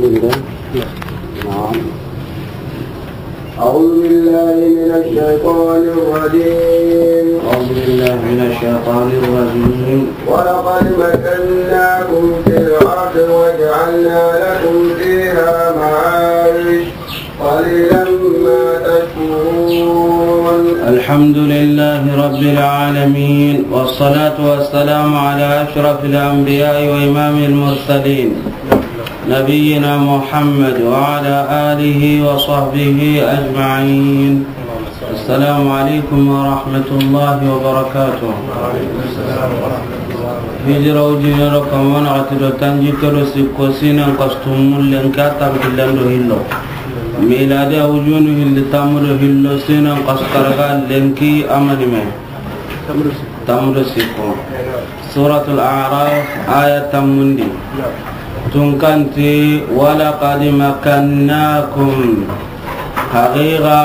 نعم. أعوذ بالله من الشيطان الرجيم. ولقد مكناكم في الأرض وجعلنا لكم فيها معايش قليلا ما تشكرون. الحمد لله رب العالمين، والصلاة والسلام على أشرف الأنبياء وإمام المرسلين نبينا محمد وعلى آله وصحبه أجمعين. السلام عليكم ورحمة الله وبركاته. هجرة وجنركم ونعتد تنجكر سكوسينا قستم لنكاتب هلندو هلو ميلاد وجونه اللي تمر هلو سينا قسكرغال لنكي أمني تمر سكو. سورة الأعراف آية تمندي تنكنتي ولقد مكناكم حقيقة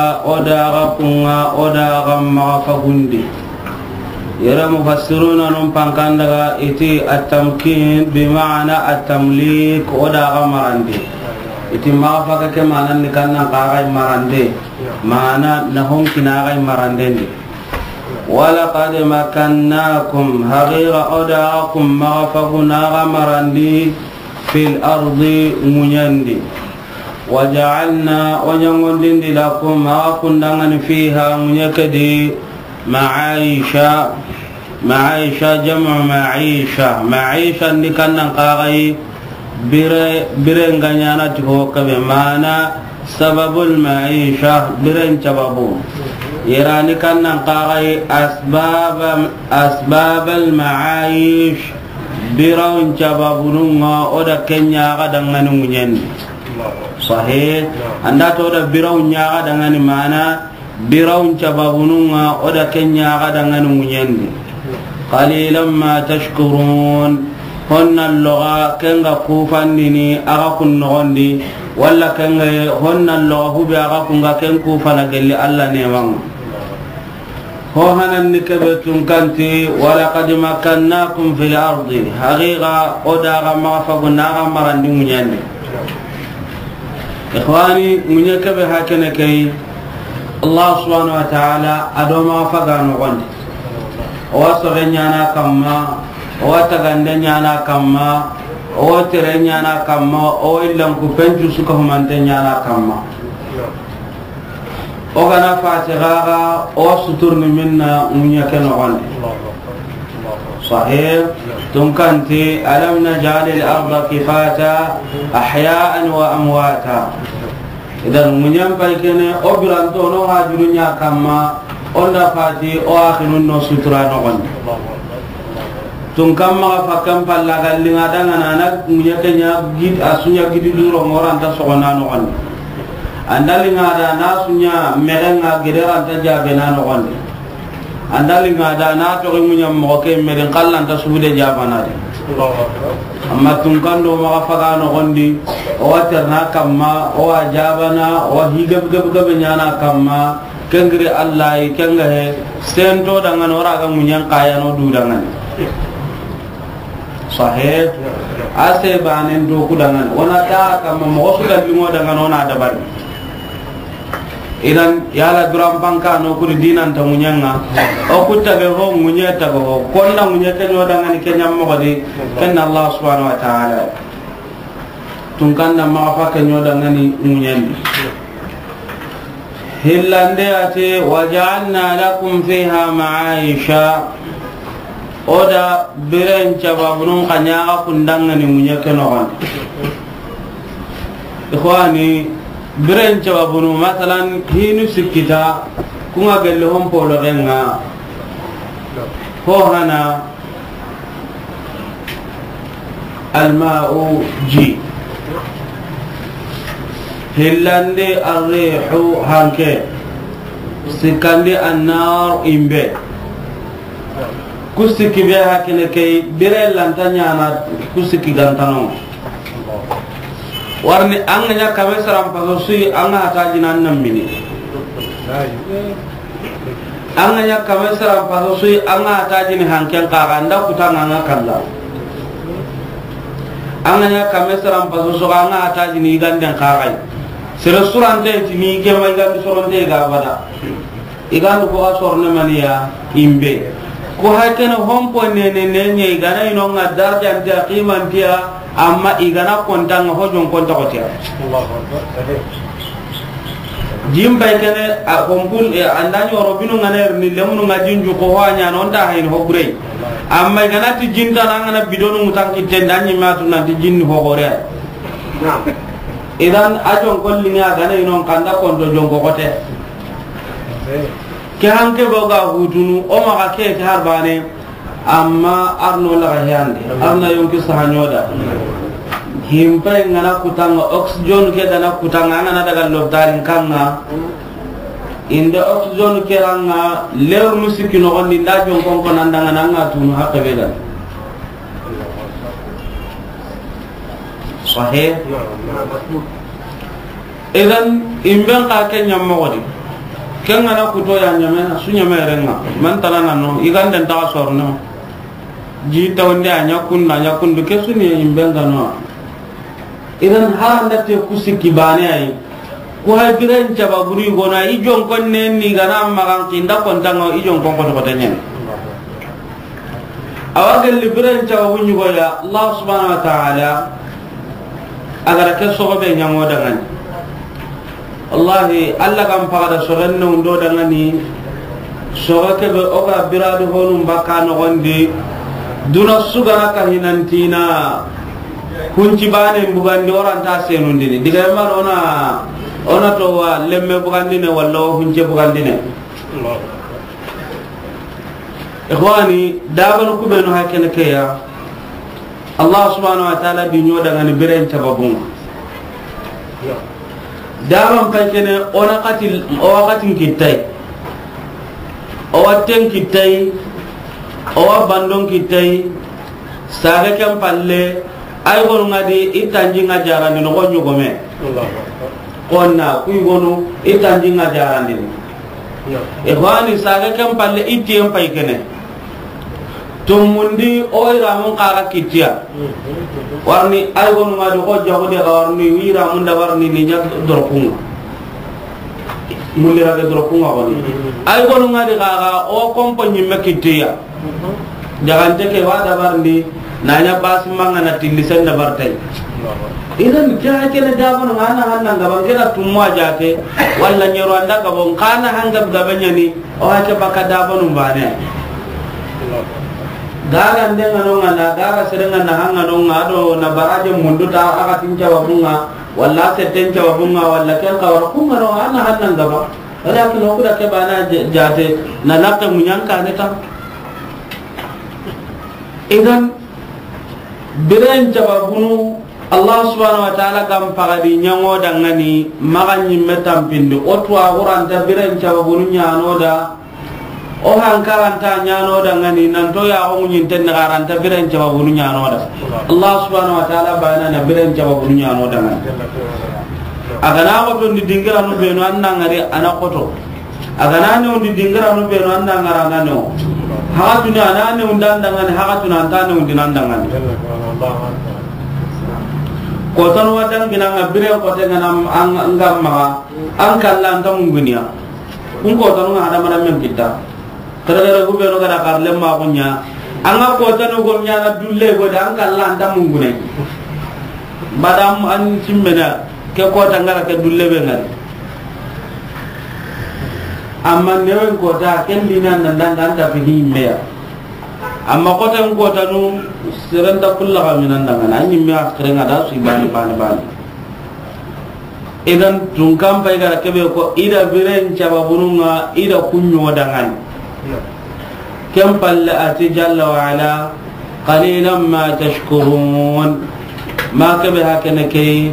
أداغا مغفقندي. يرى مفسرون نمبان كاندغا إتي التمكين بمعنى التمليك أداغا مرندي. إتي مغفق كمانا نكنا قاغي مرندي معنى نهم كناغي مرندي. ولقد مكناكم حقيقة أداغكم مغفقنا مرندي في الأرض منيندي. وجعلنا ونيندين لكم ما كنا فيها منيكدي معايشة جمع معيشة نكنا قاغي برنغانيانا تهوك بمعنى سبب المعيشة برن سببو يراني كنا قاغي أسباب المعايش برون سببونغا ودا كنيا غدنغانو منيندي. صحيح anda to da biraw nyaaga dangani mana biraw cababununga oda kenya ga dangani munyendi. qalilan ma tashkurun honna loga kenga kufandini aga kunnogondi walla kenga honna loga hubi aga kunga ken kufana gelli alla newang ho hanan nikabetun kanti walaqad makkannakum fil ardi haqiqa oda ga mafaguna ga marandi munyendi. إخواني من يكبه هكذا كي الله سبحانه وتعالى أدوما فقانو غندي وصغنيانا كما وتغندنيانا كما وترنيانا كما وإلا نكفنجو سكهم أنتنيانا كما وغنا فاتغاغا وسترن منا من يكن غندي. صحيح تنكنتي ألم نجعل الأرض كفاتا أحياء وأمواتا. إذا من ينفيكن أبرانتونو هاجرنيا كما أولا فاتي أواخن النص ترانوغن تنكما فكم فلاغا لنغادانا نانا من يكنيا جيد أسنيا جيد دورو موران تسوغنانوغن أندا لنغادا ناسنيا مغنغا جدران تجابنانوغن andali ngada na to munya mo ke meden kallan ta suude jabana de amma tun kando ma faga no gondi o waterna kamma o jabana o higab gab nyana kamma kengri allah kenga he sento dangan ora ga munya kaya no du dangan. Sahih ase banen do ku dangan ona ta kamma mo su da limo dangan ona da bar idan yala duram pangka no kuri dinan ta munyanga o kutta be ho munya ta go konna munya ta no dangani kenya mo gadi kenna Allah subhanahu wa ta'ala tungkanna ma fa kenyo dangani munyandi hillande ate waja'alna lakum fiha ma'aisha oda biren cababunun kanya kundangani munya keno ikhwani biren cababunu masalan hinu sikita kunga gelle hon polo renga ho hana alma'u ji hillande arrihu hanke sikande annar imbe kusiki be hakene kay bire lantanya na kusiki gantano warni anganya kame saram pasosi anga tajinan namini anganya kame saram pasosi anga tajini hanken karanda kutanga kalla anganya kamesram paso so anga ataji ni ganden khagai sere surante ni ke mai gandu soronte ga bada igandu ko asorne maniya imbe ko hakena hompo ne igana ino nga darja ntia qiman tia amma igana kontanga hojon konta kotia jimba kene a kompul andanyo robinu nganer ni lemunu ngajinju ko wanya nonta hain hobure amma igana ti jinta nangana bidonu mutanki tendanyi matu na ti jinni hogore idan ajon kollinya gana ino kanda konto jongo kote ke hanke boga hutunu o maka ke harbane amma arno la hayande arna yonki sahanyoda himpa ngana kutanga oxygen ke dana kutanga ngana daga lobdarin kanga inda oxygen ke ranga leer musiki no gondi ndajo konko nandanga nanga tunu hakka beda sahih idan imben ka kenya mogodi kenga na kuto ya nyame sunya merenga man talana no iganda ta sorno ji tawndi anya kundu kesuni imbenga no idan haranda te kusiki bane ay ko hay biren jaba buri gona ijon konne ni gana magan kinda kontanga ijon kon ko tanyen awagal biren jaba bunyi goya Allah subhanahu wa ta'ala agara ke so be nyamo dangan wallahi alla kam faada so ganno ndo dangani so ke be o ga biradu honum bakano gondi duna sugana ka hinantina kunci bane bugandi oranta senundini diga man ona to wa lemme bugandine walla hunje bugandine ikhwani daban ku beno hakene ke ya Allah subhanahu wa ta'ala bi nyoda ngani biren tababun daban pakene ona qatil o waqatin kittai o watten kittai o bandon kittai saga kam palle ay gonu ngadi itanji ngajarani no gonyu gome konna kuy gonu itanji ngajarani ikhwani saga kam palle itiem pay kene tumundi oyra mun qara kitia warni ay gonu ngadi ko jago de warni wira mun da warni ni jak dorkunga mulle raga dorkunga woni ay gonu ngadi qara o kompagni mekitia jagante ke wada warni nanya bas mangana tilisan da bartai idan ja kene dabon ngana hanna gaban kena tumwa jake walla nyero anda gabon kana hanga gabanya ni o hake baka dabon umbane gara ande ngano ngana gara serenga na hanga no ngado na baraje mundu ta aka tinja wabunga walla setenja wabunga walla ken kawar kunga no ana hanna gaba ala kino kuda ke bana jate na nakka munyanka ne ta idan biren jababunu Allah subhanahu wa ta'ala kam pagadi nyango dangani maganyi metampindi otwa qur'anta biren jababunu nyano da o hankaranta nyano dangani nanto ya o nyinten garanta biren jababunu nyano da Allah subhanahu wa ta'ala bana na biren jababunu nyano dangani agana ko to dingira no be no anna ngari ana koto agana no dingira no be no anna ngara no hakatuna anane undandangani hakatuna antane undinandangani kotan wadan binanga bire kotan ngam angam ma angkalla antam ngunia kotan ngada mana men kita kada go be no kada karle ma kunya anga kotan go nya na dulle go dan angkalla antam ngune badam an cimmena ke kotan ngara ke dulle be ngal amma newen kota ken dinan dan ta fi himmeya amma kota kota nu serenda kulla kaminan dangan anyi mi akrenga da su bani idan tungkam pai gara kebe ko ida biren cababununga ida kunyo dangan kem palle ati jalla wa ala qalilan ma tashkurun ma kebe hakene ke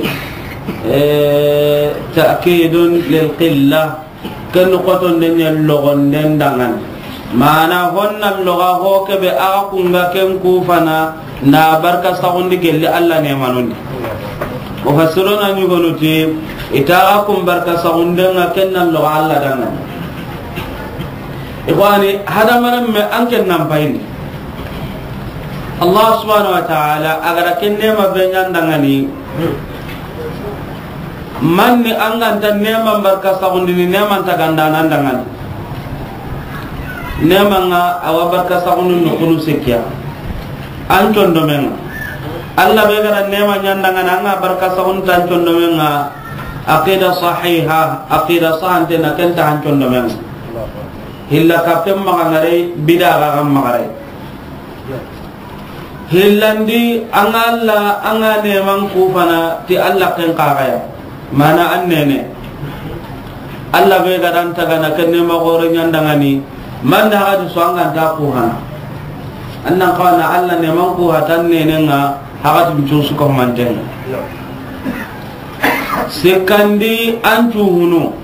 ta'kidun lil qillah ken qoton den logon den dangan mana honna loga ho kebe aga kunga ken kufana na barka sagundi gelle alla ne manundi o fasirona ni gonuti ita akum barka sagunda ken nan loga alla dangan ikhwani hada maram me anken nam bayni Allah subhanahu wa ta'ala agara kenne ma benyan dangani man ni angan tan neman barka sagundi ni neman tagandanan dangani neman nga awa barka sagundi no kunu sekya an condo men Allah be gara neman nyandangan anga barka sagundi tan condo men aqida sahiha aqida sahante na kenta han condo men hilla kapem magare bidaga gam magare hillandi angalla anga neman kufana ti Allah ken qagaya mana annene Allah be gadan tagana kenne ma gore nyandangani man da hadu so anga ta kuhana annan qana Allah neman ku hatan nenenga hagatu bicusu ko manten sekandi antu hunu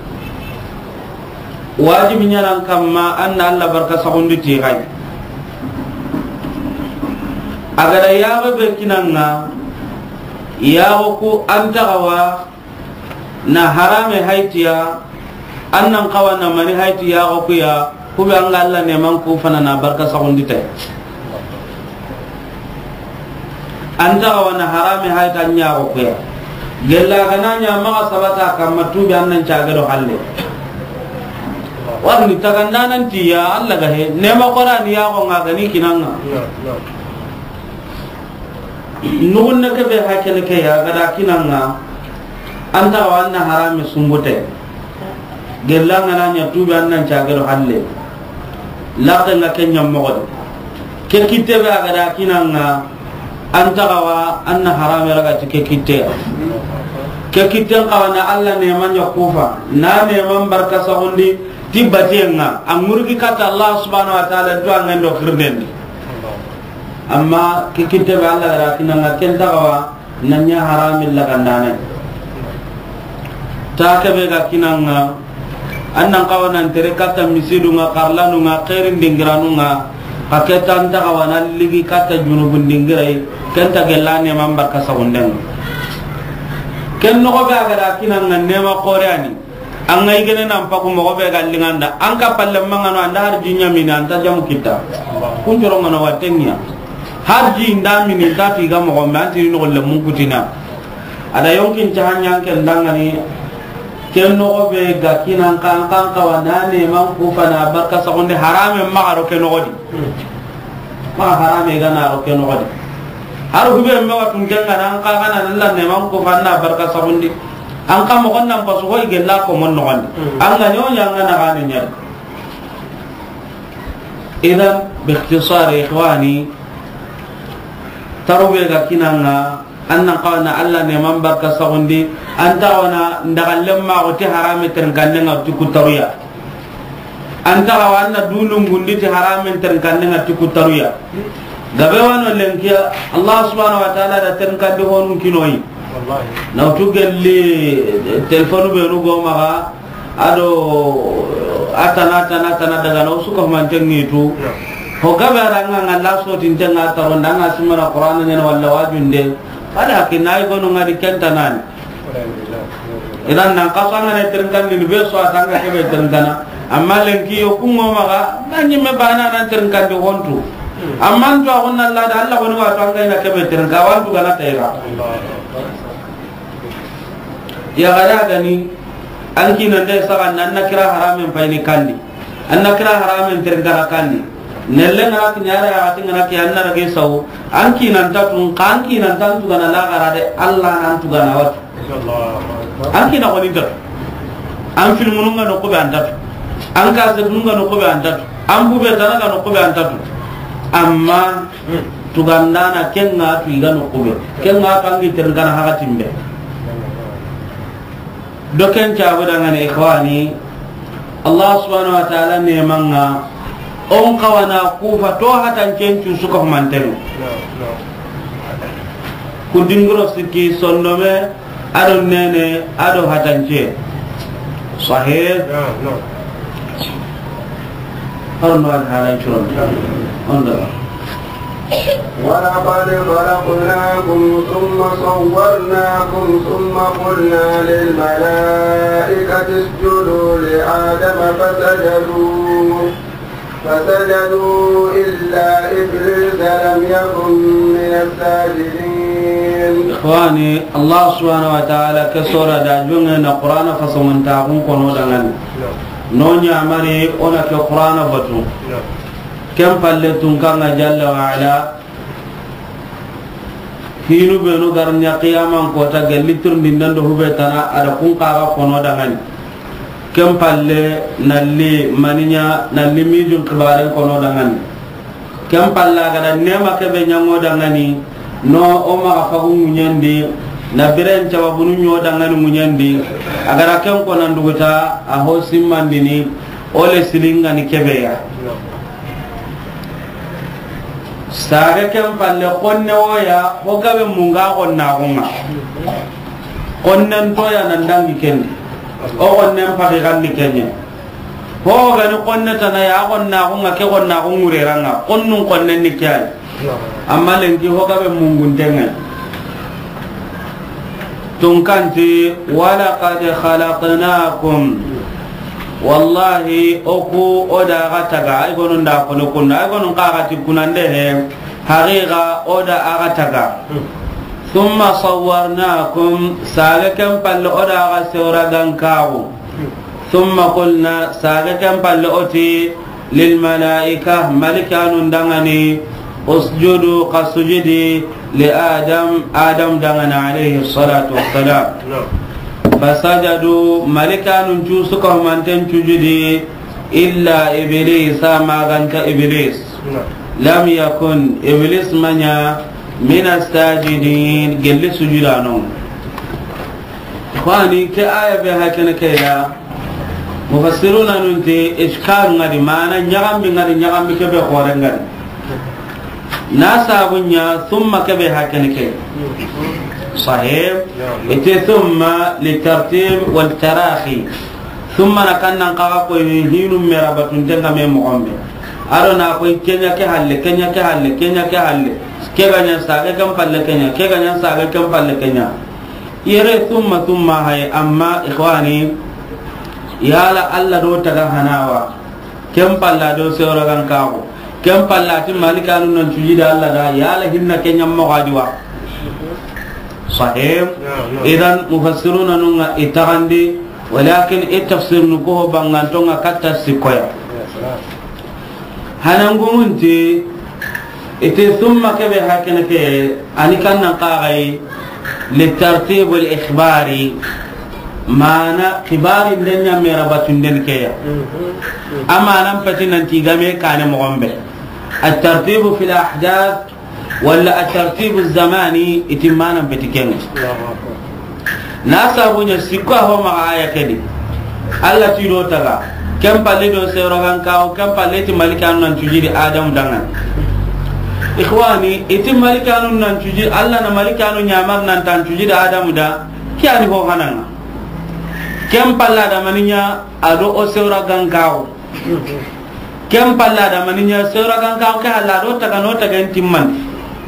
wajib nyaran kamma anna Allah barka sagundi ti hay agada yaga be kinanga yago ku antagawa na harame haitiya annan kawana mani haiti yago ku ya kube anga Allah neman ku fana na barka sagundi te antagawa na harame haita nyago ku ya gella gananya maka sabata kamma tubi annan cagado halle warni tagandanan tiya Allah gahe nema Qur'an yago ngagani kinanga nugunna ke be hakene ke ya gada kinanga anta wanna harami sumbute gelanga nanya tubi annan cagero halle laqe nga kenya mogod ke kitte be gada kinanga anta wa anna harami raga ke kitte kawana Allah ne man yakufa na ne man barka sahundi tibatienga amurgi kata Allah subhanahu wa ta'ala do ngendo khirnen amma kitte be Allah gara kinanga kenta wa nanya haramil lagandane ta ke be ga kinanga annan kawana tere kata misidu nga karlanu nga khairin dingiranu nga paketa anta kawana ligi kata junubun dingirai kenta gelane man barka sahundeng ken no be agara kinanga nema qoreani an ngai gene nan paku mo be gallinganda an ka palle mangano anda har jinya min anta jamu kita kun joro ngana watenya har ji ndami ni tati ga mo gombe anti no le mun kutina ada yonkin jahanya ken dangani ken no be ga kinan kan wana ne man ku fana barka sa onde harame magaro ken no godi ma harame ga na ro ken no godi har hube me watun genga nan ka kana Allah ne man ko fanna barka sabundi an kam ko nan pasu hoy gella ko mon no gandi an ga nyo nyanga na gani nyar idan bi ikhtisar ikhwani tarube ga kinanga annan qawna Allah ne man barka sabundi anta wana ndagallem ma ko ti harame ten ganne ngati ku taruya anta wana dulum gundi ti harame ten ganne ngati ku taruya gabe wano lenkia Allah subhanahu wa ta'ala da ten kan de honun kinoi wallahi na tugelli telefonu be rugo maga ado atana daga no su ko man tengi tu ho gabe ranga Allah so tin tenga taron danga simara Qur'an ne walla wajunde ada kinai gono ngadi kentanan idan nan kasanga ne ten kan ni be so atanga ke be ten kana amma lenki yo kungo maga nanyi me bana nan ten kan de hontu amman to agonna Allah da Allah woni wa to anga ina kebe tiran gawan tu gana tayra ya gara gani an kinan dai saka nan nakira haramin fayni kandi an nakira haramin tiran gara kandi nelle ngara kinyara ya ati ngara kiyanna rage saw an kinan ta tun kan kinan tan tu gana la gara de Allah nan tu gana wat an kinan woni ta an filmun ngano ko be antat an ka zebun ngano ko be antat an bube tanaga no ko be antat amma tugandana kenga tu igano kube kenga kangi tergana hakatimbe doken cabudangane ikhwani Allah subhanahu wa ta'ala ne manga on kawana kufa to hatan kencu suka mantenu kudingro sikki sondome ado nene ado hatanje sahih harno al halay churon ولقد خلقناكم ثم صورناكم ثم قلنا للملائكة اسجدوا لآدم فسجدوا فسجدوا إلا إبليس لم يكن من الساجدين. إخواني الله سبحانه وتعالى كسورة داجون القرآن فصمن تاقون كنو دغن نونيا مري أنا كقرآن بطو كم فلتون كان جل وعلا hinu benu garnya qiyaman kota galitur dindan do hubetana ada kun kaga kono dangan kempalle nalli maninya nalli mijun kibare kono dangan kempalla gada nema kebe nyango dangani no o ma fa nyandi na biren cababunu nyo dangani munyandi agara kem ko nan duguta a ho simmandini ole silinga ni kebe ya sare kem palle konne oya ho gabe munga onna gonga konnen to ya nan dangi kendi o konnen pa ga ni kenye ho ga ni konne tana ya gonga gonga ke gonga ngure ranga konnun konnen ni kyai amma lengi ho gabe mungun tenga tunkanti wala qad khalaqnakum wallahi oku oda gataga ay gonun da kono kunna ay gonun qagati kunande he haqiqa oda agataga thumma sawwarnakum salakan pal oda gasura gankawu thumma qulna salakan pal oti lil malaika malikanun dangani usjudu qasujidi li adam dangana alayhi salatu wassalam fasajadu malikanun cusuka manten cujudi illa iblis ma ganta iblis lam yakun iblis manya min as-sajidin gelli sujudano khani ke aya be hakana ke ya mufassiruna nunti iskar ngadi mana nyagam ke be khore ngadi nasa bunya thumma ke be hakana ke صحيح ثم للترتيب والتراخي ثم نكن نقا كو هينو مرابط تنغا مي مغombe arona ko kenya ke halle ke ganya saga kam palle kenya ke ganya saga kam palle kenya yere thumma hay amma ikhwani yala alla do taga hanawa kem palla do sewra gan kawo kem palla tin malikanu non tujida alla da yala hinna kenya mo gadiwa صحيح إذن مفسرون نونا إتغندي ولكن التفسير نكوه بانغانتونا كتا سيكويا هننقومنتي ثم كبه هكذا أني كان نقاغي للترتيب الإخباري معنى خبار الدنيا مرابط الدنيا أما نمفتنا انتقامي كان مغمبه الترتيب في الأحداث ولا الترتيب الزماني اتمانا بتكين ناسا بني سيكو هو ما آية كدي الله تيرو تغا كم باليدو سيروغان كاو كم باليتي مالكانو نتوجي آدم دانا إخواني اتم مالكانو نتوجي الله نمالكانو نيامر نتوجي آدم دا كياني هو غنانا كم بالا دمانيا أدو سيروغان كاو كم بالا دمانيا سيروغان كاو كهلا دو تغا نو تغا انتمان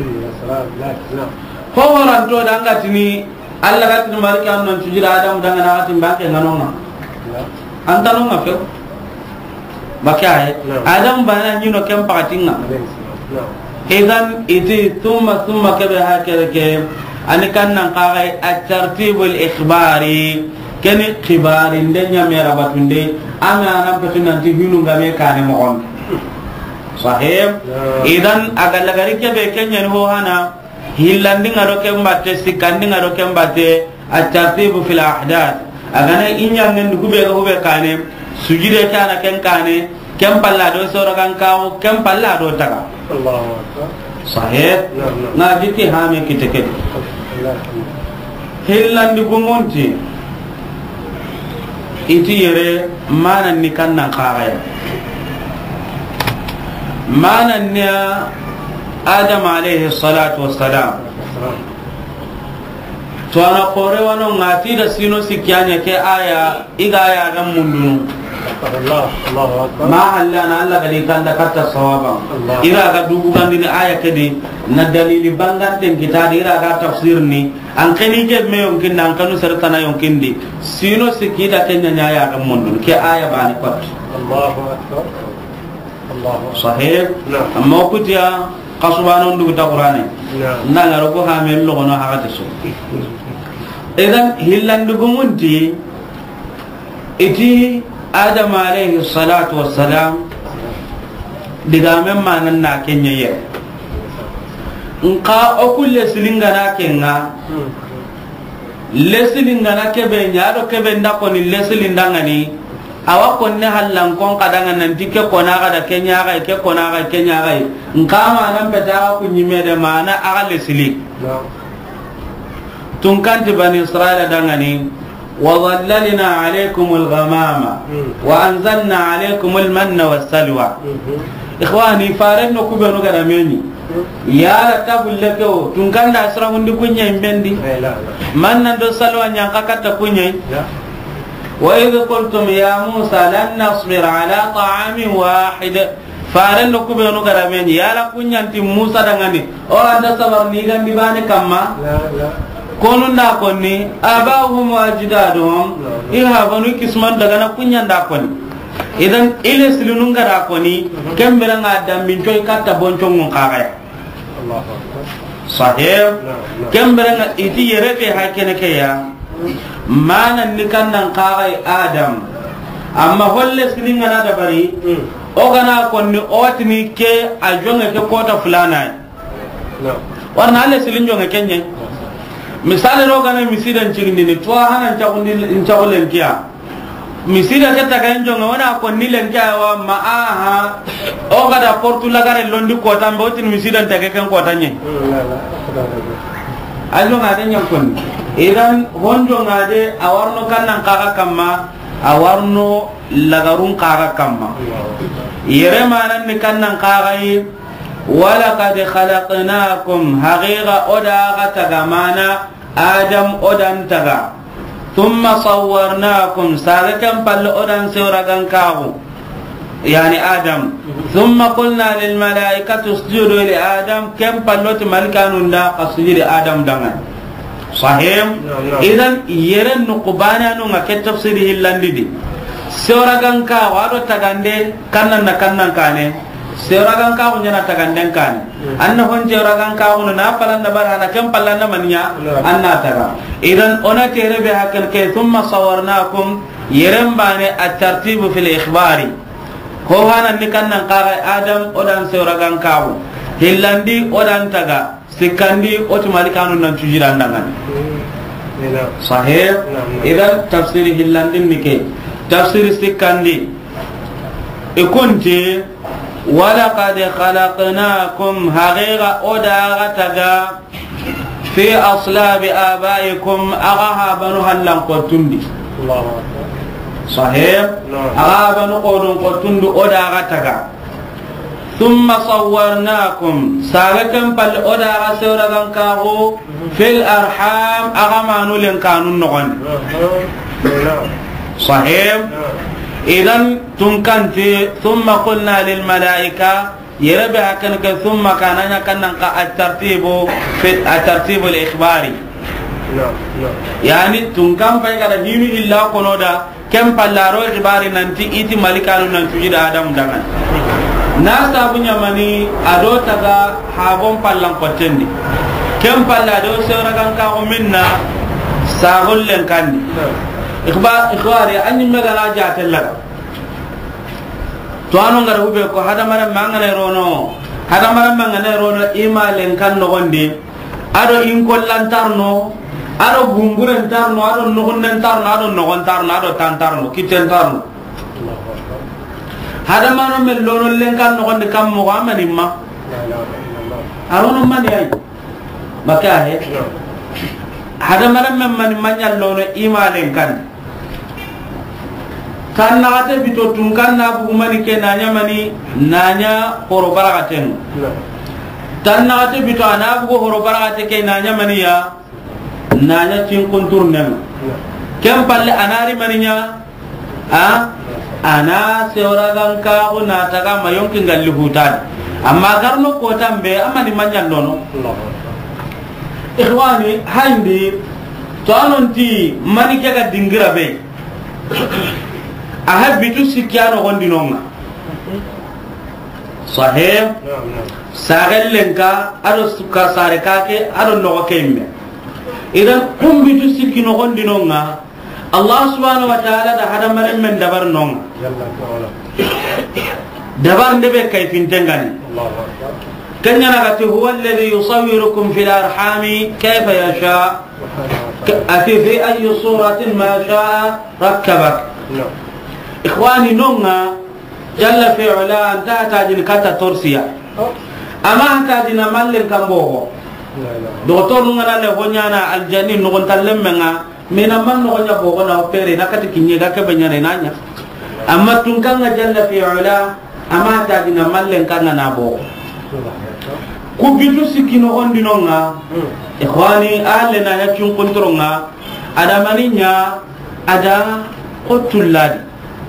ko waranto danga tini alla gatini malika non tujira adam danga na atin banke nganonga antanonga fe bakay adam bana nyino kem pakatinga idan iti thumma kabe hakere ani kannan qaray at-tartib al-ikhbari kani khibarin denya mera batunde ana nan petinan ti hinu ngame kane mo on sahib idan agalla gari ke be kenya ho hana hillandi ngaro ke mbatte sikandi ngaro ke mbatte at-tartib fil ahdath agana inya ngen hube kane sujide kana ken kane kem palla do soro kan kawo kem palla do taga Allahu akbar sahib na jiti hame kiteke hillandi gumonti iti yere manan ni kannan qaaya manan ya adam alayhi salatu wassalam to ana qore wono ngati da sino sikyanya ke aya iga aya gam mundu Allahu akbar ma halana alla gali kanda katta sawaba ira ga dubu gandini aya kedi na dalili banganten kita ira ga tafsir ni an kani je me yonkin nan kanu sartana yonkindi sino sikida kenya nya aya gam mundu ke aya bani pat Allahu akbar صحيح أما كتيا قصبانون دو تقراني نا غرو حامل لغنا حقتسو إذن هلان دغمونتي إتي آدم عليه الصلاة والسلام دغامن ماننا كنيه nka okulle silingana kenga lesilingana kebe nyaado kebe ndako ni lesilindangani awa konne hallan kon kadanga nan dikke kona kada kenya ga ke kona ga kenya ga nkama nan beta ku nyimede mana aga lesili tun kanti bani israila dangani wa dhallalna alaykum al-ghamama wa anzalna alaykum al-manna was-salwa ikhwani faranno kubenu gara meni ya tabulleko tun kanda asra hundi kunya imbendi manna do salwa nyaka kata kunya وإذ قلتم يا موسى لن نصبر على طعام واحد فارن لكم بينو غرامين يا لكم ينتي موسى دغاني او انت صبر نيغان ديباني كما كونو ناكوني اباهم واجدادهم إلها بنو كسمان دغانا كونيا ناكوني إذن إلى سلونون غراكوني كم بلغا دامبين توي كاتا بونچون قاغا صحيح كم بلغا إتي يرفي حكينا كيا mana nikan nan qarai adam amma holle silinga na da bari o gana konni otni ke ajonga ke kota fulana warna alle silinjo nga kenye misale ro gana misidan cigindi ni to hanan tagundi in tagulen kiya misida ke taganjo nga wana konni len kiya wa maaha o gada portula gare londi kota mbotin misidan tagaken kota nye ajo ngade nyakonni idan honjo ngade awarno kannan kaga kamma awarno lagarun kaga kamma yere manan ni kannan kaga yi wala qad khalaqnakum haqiqa odaga tagamana adam odan taga thumma sawwarnakum sarakan pal odan sewragan kagu يعني آدم ثم قلنا للملائكة اسجدوا لآدم كم پلوت ملكان دا قصدي لآدم دمان صحيح إذن يرن نقبانا نوغا كتفسيره اللندي سورغان كا وادو تغاندي كنن كاني سورغان كا ونجنا تغاندن كان أن هون سورغان كا وننا فلان برهنا كم پلان منيا أن تغا إذن أنا تيربي هكذا كي ثم صورناكم يرن باني الترتيب في الإخبار ko hanan ni kannan qara adam odan sewragan kawu hillandi odan taga sikandi otumali kanun nan tujiran dangan sahih idan tafsir hillandi nike tafsir sikandi ikunti wala qad khalaqnakum haqiqa odaga taga fi aslab abaikum agaha banu hallan qotundi Allahu akbar صحيح أغابا نقول قلتند أداغتك ثم صورناكم ساغكم بل أداغ سورغان كاغو في الأرحام أغمانو لنكانو النغن صحيح إذن تنكنت ثم قلنا للملائكة يربها كنك ثم كان يكننك الترتيب الإخباري يعني تنكم بيغا هينو إلا كنودا كم بالارو إخباري ننتي إتي ملكانو ننتجد آدم دمان ناس أبنى مني أدو تغا حابون بالان قتندي كم بالادو سورغان كاغو منا ساغل لنكاندي إخباري أني مغانا جاتل لك توانو نغرهو بيكو هذا مرم مانغاني رونو إما لنكان نغندي أدو إنكو لانتارنو ado gumburen tarno ado nogonnen tarno ado nogon tarno ado tantarno kiten tarno hada mano mel lono lenkan nogonde kam mo amani ma arono man yai maka he hada maram man manyal lono ima lenkan kan naate bito tun kan na bu mani ke nanya mani nanya horo barakaten tan naate bito ana bu horo barakate ke nanya mani ya nanya tin kontur nem kem palle anari maninya ana seoragan ka una taga mayonki ngalli hutan amma garno ko tambe amani manyan nono ikhwani handi to anonti mani kaga dingira be ahabitu sikyano gondinonga sahih sagellenka ado suka sare kake ado no kemme idan kumbi tu sikki no gondinonga Allah subhanahu wa ta'ala da hada maren men dabar non dabar ndebe kay fintengani كننا قلت هو الذي يصوركم في الأرحام كيف يشاء أتي في أي صورة ما شاء ركبك إخواني نونا جل في علا أنت تاجن كتا ترسيا أما تاجن مالين كمبوه دكتور نونا لهونيانا الجنين نقول تلمنا من أمام نقولنا بوغنا وفيري نكتي كنيجا كبنيانا نانيا أما تنكنا جل في علا أما تاجن مالين كنا نابوه kubitu sikino ondinonga ikhwani alena ya chunkunturonga ada maninya ada qutulad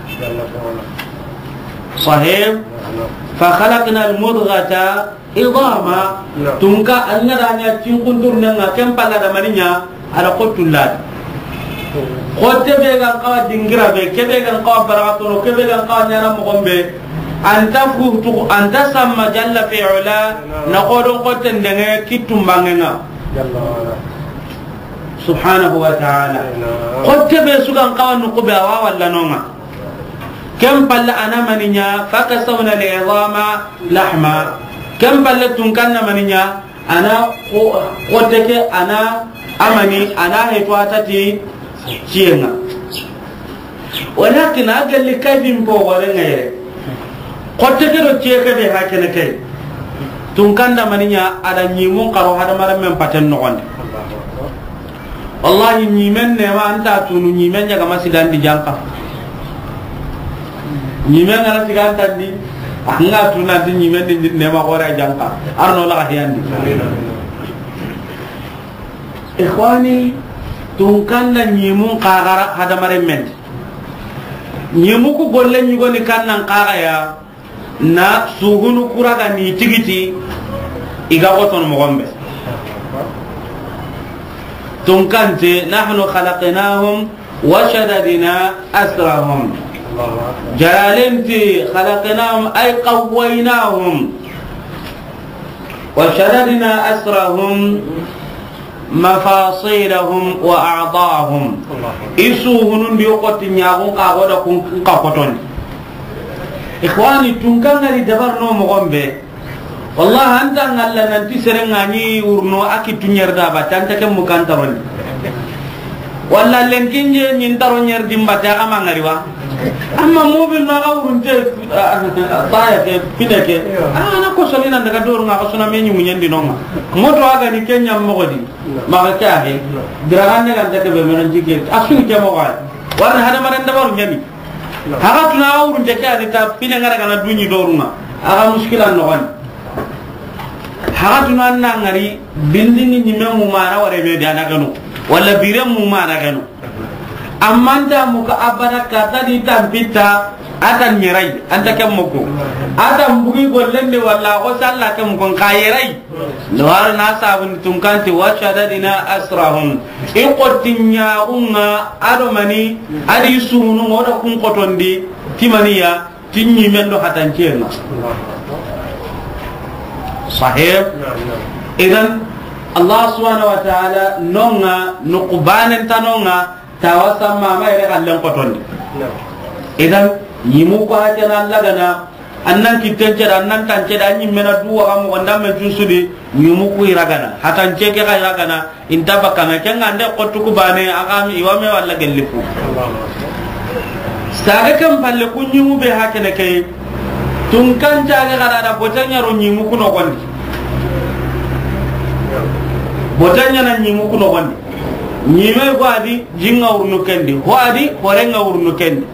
sahib fa khalaqna al-mudghata idama tunka annadanya chunkunturunga kempala ada maninya ada qutulad qotte be gan qawa dingira be kebe gan qawa barakato kebe gan qawa nyana mo gombe anta futu anta samma jalla fi ula naqodon qotten denge kitum bangenga subhanahu wa ta'ala qotte be sugan qawan nuqbe wa walla nonga kam palla ana maninya fakasawna li'idama lahma kam palla tunkanna maninya ana qotte ke ana amani ana hetwatati cienga walakin agal kayfin po warenga qotte ke do cieke be hakene kay tunkanda maninya ada nyimun qaro hada maram men paten no gonde wallahi nyimen ne ma anta tunu nyimen jaga masidan di jangka nyimen ngara siganta di anga tuna di nyimen di ne ma qora jangka arno la hiyandi ikhwani tunkanda nyimun qagara hada maram men nyimu ko golle nyugo ni kannan qaga ya na sugunu kuraga ni tigiti iga goton mo gombe tunkante nahnu khalaqnahum wa shadadna asrahum jalalenti khalaqnahum ay qawaynahum wa shadadna asrahum mafasilahum wa a'dahum isuhunun bi qoti nyago ka goda kun ka koton ikhwani tunkanga di dabar no mo gombe wallahi anta ngalla nanti serengani urno akitu nyerda batanta ke mukantaron walla lenkinje nyintaro nyerdi mbata ama ngariwa amma mobil ma gawrunte taya ke pidake ana ko solina daga doru nga ko sona menyu munyandi nonga moto aga ni kenya mogodi maga kaabe diragane kan take be menon jike asu ke mo ga wana hada maran dabaru nyami haga tuna awrunte ke adi ta pina ngara kana dunyi doru nga aga muskilan no gon haga tuna na ngari bindini nyimme mu mara ware be dana gano wala birem mu mara gano amanda muka abana kata di tampita atan nyerai anta kam muko adam bugi gollende walla ko salla kam kon kayirai lawar na sabun tunkanti wa shadadina asrahum iqotinya umma adomani adi sunu ngoda kun kotondi timaniya tinni mendo hatan cierna sahib idan Allah subhanahu wa ta'ala nonga nuqbanen tanonga tawasa mama ere kallen kotondi idan yimu ko hakana lagana annan kitence annan tance da nyimmena duwa kam wanda me jusudi yimu ko iragana hatan ceke ka iragana inta bakana kenga ande kotu ku bane agami iwame walla gellifu sare kam palle ku nyimu be hakene kay tun kan jaga kada da botanya ro nyimu ku no gondi botanya na nyimu ku no gondi nyime ko adi jinga urnu kendi ho adi horenga urnu kendi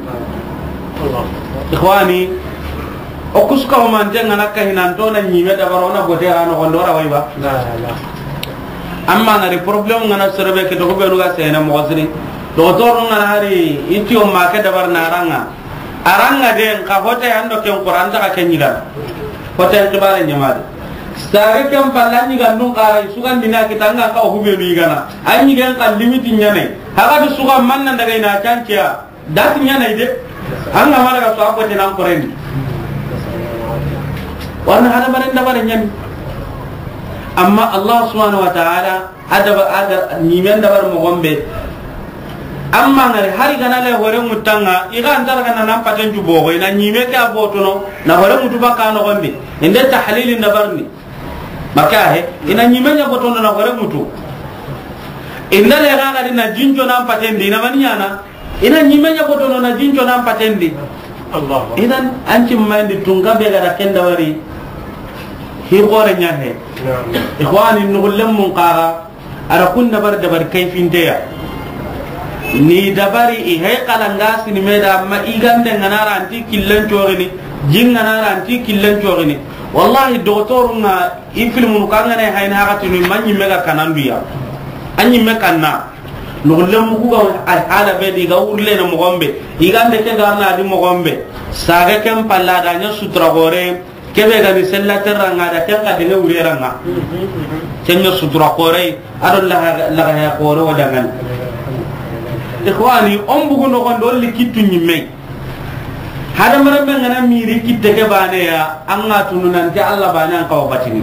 ikhwani o kuska o man jenga nakka hinanto na nyime da barona bote ano gondora wayba amma ngari problem ngana serbe ke to ko be ruga sena mo wasri doktor ngana hari itio ma ke da barna aranga den ka hote ando ke qur'an ta ka kenyida hote to bare nyamade sare kam palani gandung ka sugan dina kita nga ka hubbe ni gana anyi gan kan limiti nyane haga du suga manna daga ina chantia dati nyane ide anga mala ka so apote nan korendi warna hada bare ndabare nyami amma Allah subhanahu wa ta'ala ada nyimen dabar mo gombe amma ngare hari gana le hore mutanga iga antara kana nan paten ju bogo ina nyime ka botono na hore mutu baka no gombe inde tahlil ndabarni maka he ina nyime nya botono na hore mutu inda le ga ga dina jinjo nan paten di na maniana ina nyime nya botono na jinjo nan paten di Allah idan anci mandi tunga be ga kenda wari hi gore nya he ikhwani nugullem mun qara ara kun dabar kayfin teya ni dabari I hay kalanga sini meda ma igande nganara anti killen torini jinganara anti killen torini wallahi doktor nga I film kanga ne hayna hakatinu manyi mega kananduya anyi mekanna no lemu ku ga ala be diga urle na mogombe igande ke garna di mogombe saga kem palla da nya sutra gore kebe ga ni sellater ranga da ken ka dinga ure ranga kenya sutra gore adon la ya gore wadangan ikhwani on bugu no kon dolli kittu nyimme hada marambe ngana miri kitte ke bane ya anga tunu nanti Allah bane an kaw batini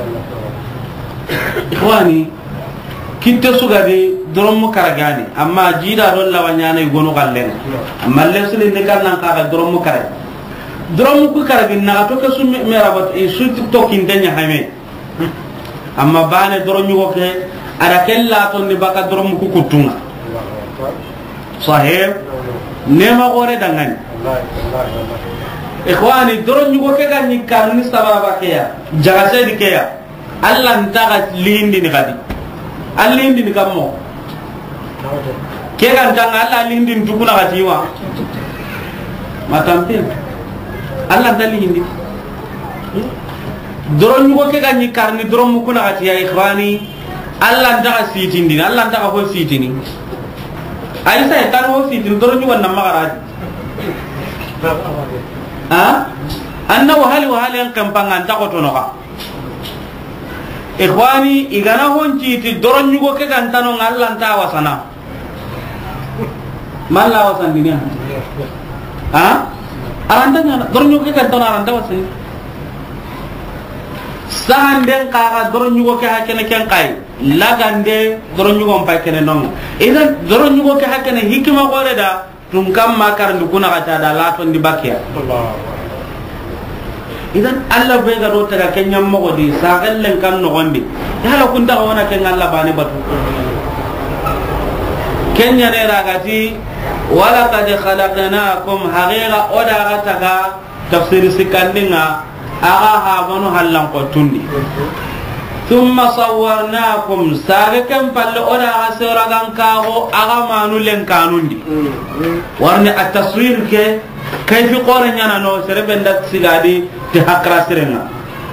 ikhwani kitte suga de dorom mo karagani amma jida don la wanyana gono kallen amma lesli ne kan nan ka dorom mo karag dorom ko karagin na to ke summi merabat e sulti to kindenya hame amma bane dorom ko ke ara kella to ni baka dorom ko kutunga sahib nema gore dangan ikhwani doron nyugo ke kan ni karni sababa ke ya jaga sedi ke ya Allah ntaga lindi ni gadi allindi ni kammo ke kan tanga Allah lindi ndukuna gatiwa matampi Allah dalindi doron nyugo ke kan ni karni doron mukuna gati ya ikhwani Allah ntaga sitindi Allah ntaga ho sitini ay say tan ho sitini doron nyugo na magaraji anna wa hal yan kampangan ta ko tonoka ikhwani igana honci ti doron nyugo ke kan tano Allah ta wasana malla wasan dinya aranda nya doron nyugo ke kan tano aranda wasani sahanden kaga doron nyugo ke hakene ken kai lagande doron nyugo mpa kene non idan doron nyugo ke hakene hikima gore da tum kam makar ndukuna kata da laton di bakya idan Allah be ga rota ga kenyam mo godi sagallen kan no gonde yala kun ta wona ken Allah bane batu kenya ne ragati wala qad khalaqnakum haqiqa oda gataga tafsir sikandinga aga ha banu hallan ko tundi thumma sawwarnakum sagakan palle oda asira gan kago aga manu len kanundi warne at-taswir ke kayfi qoranya na no serebenda sigadi te hakra serenga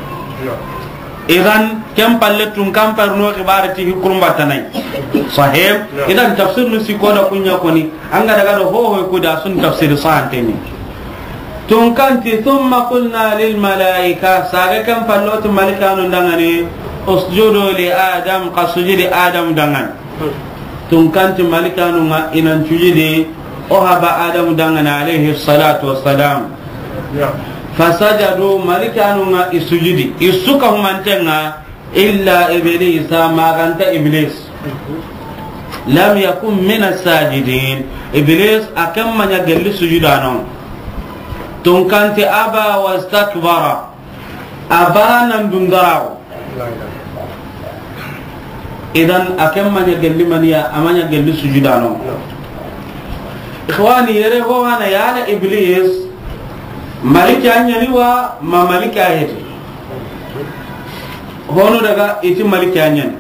idan kem palle tun kam parno khibarati hikurumba tanai sahib idan tafsir nu sikoda kunya koni anga daga do ho ko da sun tafsir sahanteni tun kanti thumma qulna lil malaika sagakan pallo tun malikanu dangane usjudu li adam qasujudi adam dangan tun kanti malikanu ma inan tujidi o haba adam dangan alaihi salatu wassalam fasajadu malikanu ma isujudi isuka humantenga illa iblis ma ganta iblis lam yakun min as-sajidin iblis akam manya gelli sujudano tun kanti aba wastakbara abana dundaraw idan akam manya gelli mania amanya gelli sujudano ikhwani yere ho wana yana iblis malika nyani wa ma malika yete hono daga iti malika nyani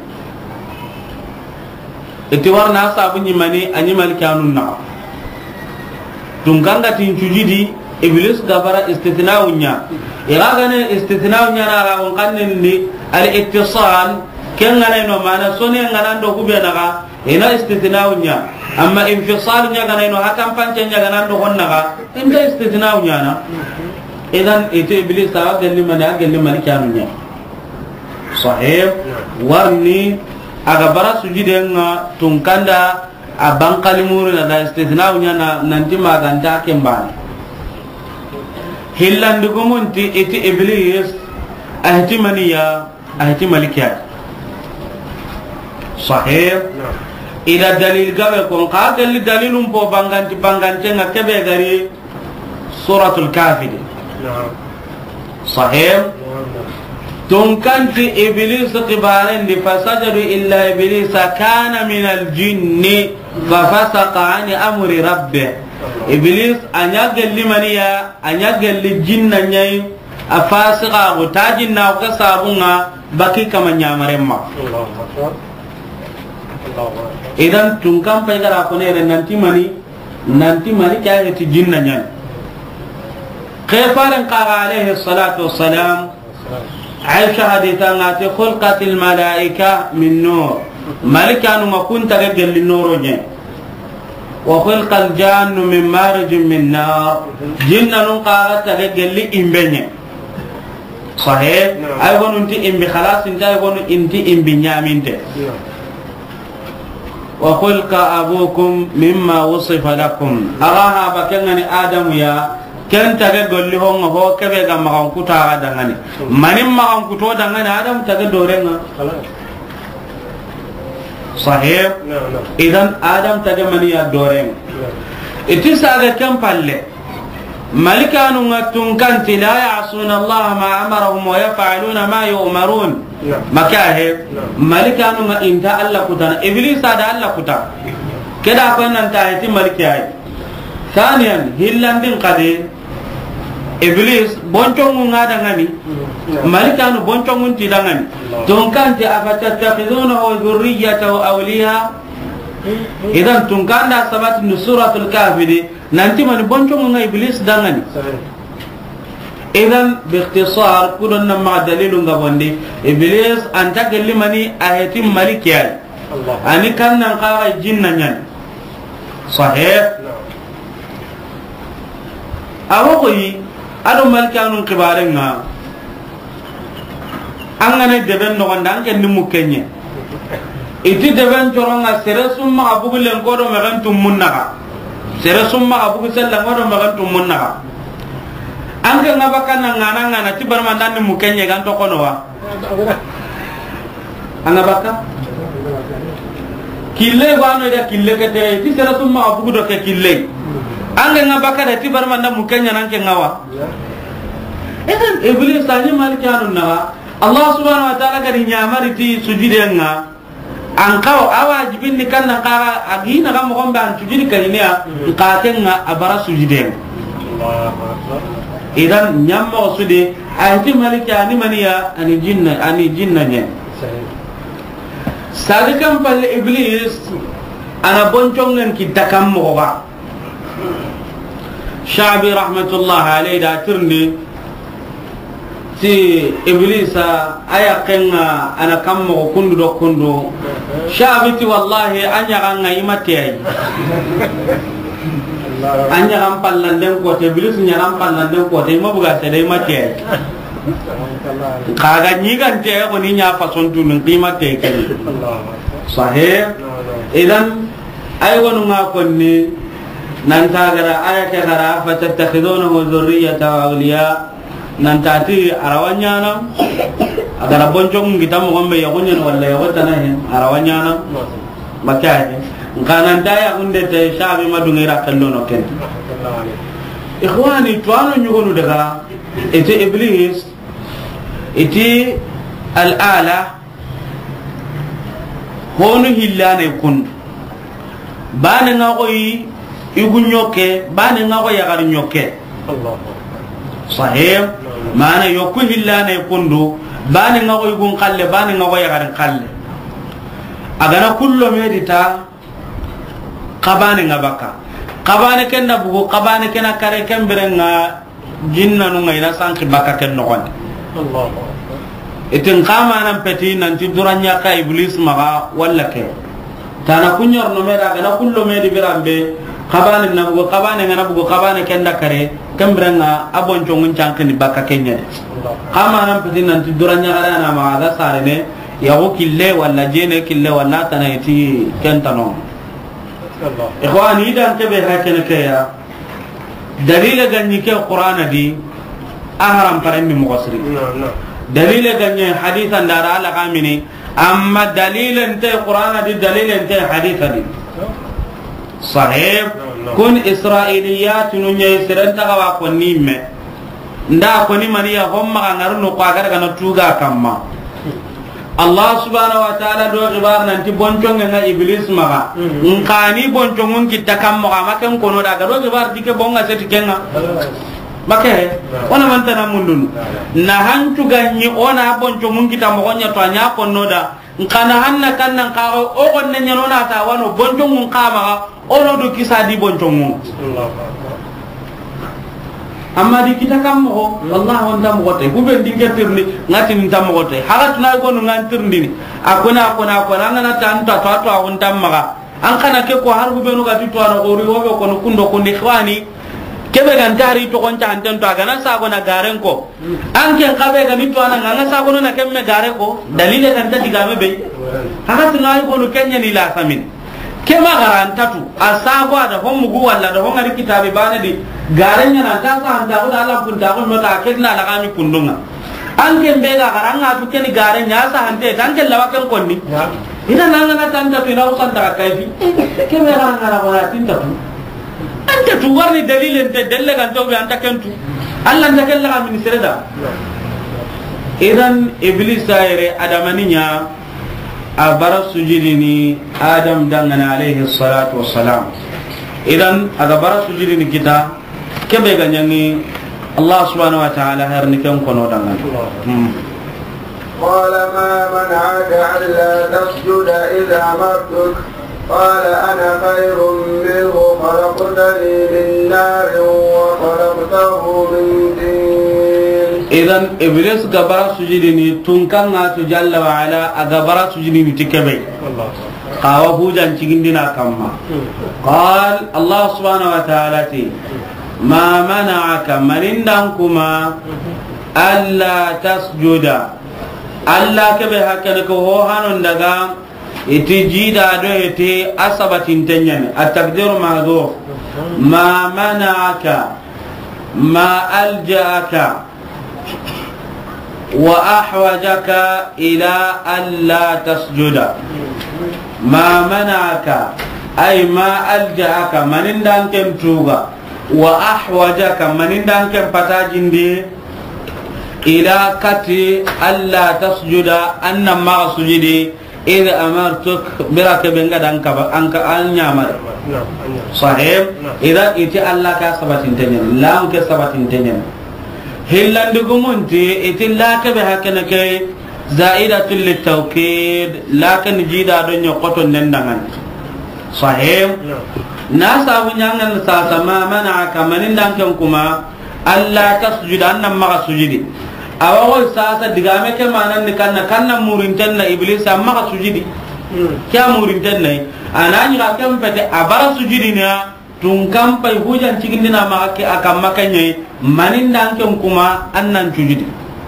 iti warna sabu nyimani anyi malika nunna tunganga tinjudi iblis gabara istithnaunya iragane istithnaunya na on kannen ni al ittisal kengana no mana sone ngana ndo kubena ina istithnaunya amma infisal nya kana no hakam panche nya kana ndo honna inda istithnaunya na idan ite iblis ta galli malikanu nya sahib warni aga bara sujidenga tungkanda abankali muru na istithnaunya na nanti maganda kembani hillan dugumunti ite iblis ahtimaniya ahtimalikiya sahih ila dalil gawe kon qagal dalilum po banganti nga kebe gari suratul kafir sahih tunkanti iblis qibaren di fasajadu illa iblis kana min al-jinni fa fasaqa an amri rabbih iblis anyagal limaniya anyagal jinna nyai afasiqa gutajin na ka sabunga baki kama nyamaremma idan tunkan pay gara ko ne nanti mani kaya ti jinna nyai قيفان قال عليه الصلاة والسلام عائشة حديثا خلقت الملائكة من نور ملكان ما كنت رجل للنور وخلق الجان من مارج من نار جنة قالت رجل لإنبني صحيح أيضا أنت إن بخلاص أنت أيضا أنت إن بنيامين وخلق أبوكم مما وصف لكم أراها بكنني آدم يا ken tage golli honga ho kebe ga magan kuta dangani manim magan kuto dangani adam tage dorenga sahih idan adam tage mani ya doreng itisaga kam palle malikanu ngatun kanti la ya'suna Allah ma amarahum wa yaf'aluna ma yu'marun makahe malikanu inta Allah kutana iblis ada Allah kuta keda ko nan ta hiti malikiyai thaniyan hillandin qadi iblis boncongu ngada ngani malikanu boncongu tidangani tunkanti afatattakhiduna wa dhurriyyatahu awliya idan tunkanda sabat suratul kafir nanti man boncongu ngai iblis dangani idan biikhtisar kulun ma dalilun gabondi iblis anta gallimani ayatim malikiyai ani kannan qara jinnanyan sahih awoyi ado malkanun kibarenga angane deben no ganda anke nimu kenye iti deben coronga sere summa abugulen kodo megantum munnaga sere summa abugu sella kodo megantum munnaga anke ngabakana ngana tibar mandan nimu kenye ganto kono wa angabaka kille wano ida kille kete iti sere summa abugu do ke kille anga ngabaka da tibar manda mukanya nanke ngawa idan iblis tanya malikanu nawa Allah subhanahu wa ta'ala gari nyamari ti sujudenga ankaw awajibin ni kanna qara agina ga mo gombe an sujudi kalinya qatenga abara sujuden idan nyammo sudi ayati malikani maniya ani jinna nya sadikam pal iblis ana boncongen ki takam mo ga Syabi rahmatullah alaihi da turni ti iblisa aya kenga ana kammo kundu do kundu Syabi ti wallahi anya ganga imate ay anya gam pallandem ko te iblis nya gam pallandem ko te mabuga sede imate ay kaga nyigan te ko ni nya fason tunun qimate ken sahih idan ay wonu ngakonni nanta gara aya ke gara fatattakhiduna wa dhurriyyatahu awliya nantati arawanyana agara boncong kita mo gombe ya kunyen walla ya wotana hen arawanyana makaje ngana ndaya unde te shabi madungira kallono ken ikhwani twano nyugonu daga ete iblis ete al-ala honu hillane kun bane ngakoyi igunyoke bane ngago yagar nyoke Allah sahih mana yokku hillane kundu bane ngago igun kalle bane ngago yagar kalle agana kullo medita qabane ngabaka qabane kenna bugo qabane kenna kare kemberenga jinna nu ngaina sanki baka ken no gonde Allah itin qama nan peti nan tiduranya ka iblis maga walla ke tana kunyor no meda agana kullo medi birambe kabane na bugo kabane ngana bugo kabane kenda kare kambrenga abon jongun chankani baka kenya kama nan pidin nan tiduranya gara na ma ga sarene yago kille walla jene kille walla tanayti kentano ikhwani idan tabe hakene kaya dalila ganni ke qur'ana di ahram paremmi muqassiri dalile ganye hadithan dara ala kamini amma dalilen te qur'ana di dalilen te haditha di sahih kun israiliyat nunye siranta kawa ko nimme nda ko ni maniya homma ngarno ko agara kana tuga kamma Allah subhanahu wa ta'ala do gibar nanti bonconga na iblis maga nkani boncongun kita kammo amaken kono daga do gibar dike bonga seti kenga make ona mantana mundun na hantu ganyi ona boncongun kita mo gonya to anya konno da nkana hanna kannan ka o gonne nyano na ta wano boncongun kama ono do kisadi boncongun amma di kita kam mo wallahi on tam gote gube dingetirni ngati ni tam gote harat na go no ngantirni akona ngana tanta to on tam maga an kana ke ko har gube no gati to ana ori wobe ko no kundo ko ni khwani kebe gan tari to kon tan tan to aga na sa go na garen ko an ken kabe ga ni to ana ngana sa go na kemme gare ko dalile kan ta diga me be harat na go no kenya ni la samin kema garantatu asago ada homugo walla da hongari kitabe bana di garanya na ta sa handa ko ala pun ta ko mata kedna la kami kundunga an ken be ga garanga tu ken garanya sa hande tan ken lawa ken konni ina nanga na tan ta pina usan ta kaifi kema garanga na wala tinta tu anta tu warni dalilen te dalle kan to be anta ken tu alla anta ken la kami sireda idan iblis ayre adamaninya abara sujudini adam dangana alayhi salatu wassalam idan agabara sujudini kita kebe ganyangi Allah subhanahu wa ta'ala harni kan kono dangan qala ma man'aka alla tasjuda idha amartuk qala ana khayrun minhu khalaqtani min narin wa khalaqtahu min tin idan iblis gabara sujudini tunkan ngatu jalla wa ala agabara sujudini tikebe qawa hujan cigindina kamma qal Allah subhanahu wa ta'ala ti ma mana'aka manindankuma alla tasjuda alla kebe hakana ko ho hanon daga iti jida do iti asabatin tanyane at-taqdiru mahdhuf ma mana'aka ma alja'aka وأحوجك إلى ألا تسجد ما منعك أي ما ألجأك من دانك توغا وأحوجك من دانك فتاجندي إلى كتي ألا تسجد أن ما سجدي إذ أمرتك برك بنغا دانك أنك أنيامر صحيح إذا إتي الله كسبت تنين لا كسبت تنين hillandugumunti itillaka be hakana kay zaidatul litawkid lakin jida do nyokoto nendangan sahih nasa bunyangan sa sama mana'aka manindan kan kuma alla tasjuda annam ma sujudi awawol sasa digame ke manan ni kanna murintanna iblis amma sujudi kya murintanna anani ga kam pete abara sujudi na tun kampai hujan cigindina makake akam makanye manindan ken kuma annan cujidi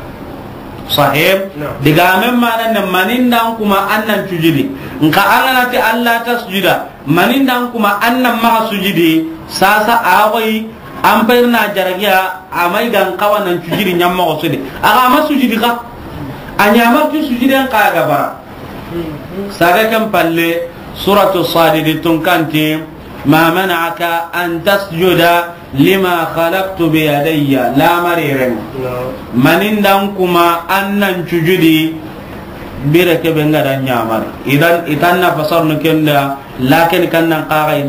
sahib digame manan manindan kuma annan cujidi nka ananati alla tasjuda manindan kuma annan ma sujidi sasa awai ampairna jaragiya amai gan kawanan cujidi nyamma ko sudi aga ma sujidi ka anyama tu sujidi ka ga bara saga kan palle suratu sadid tun kanti ما منعك أن تسجد لما خلقت بيدي لا مريرن من عندكما أن نجدي برك بنغدا نيامر إذن إتنا فصرنا كندا لكن كان قاعد